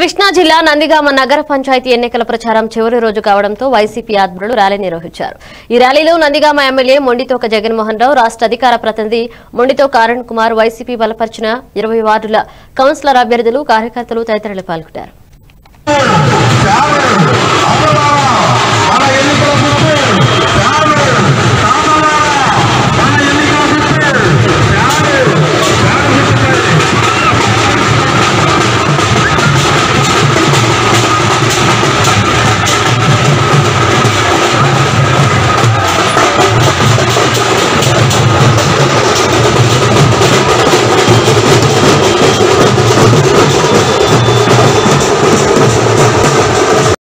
కృష్ణా జిల్లా నందిగామ నగర పంచాయతీ ఎన్నికల ప్రచారం చివరి రోజు కావడంతో వైసీపీ ఆధ్వర్యంలో ర్యాలీ నిర్వహించారు। ఈ ర్యాలీలో నందిగామ ఎమ్మెల్యే మొండితోక జగన్మోహన్ రావు, రాష్ట్ర అధికార ప్రతినిధి మొండితోక అరుణ్ కుమార్, వైసీపీ బలపరిచిన 20 వార్డుల కౌన్సిలర్ అభ్యర్థులు, కార్యకర్తలు తదితరులు పాల్గొన్నారు।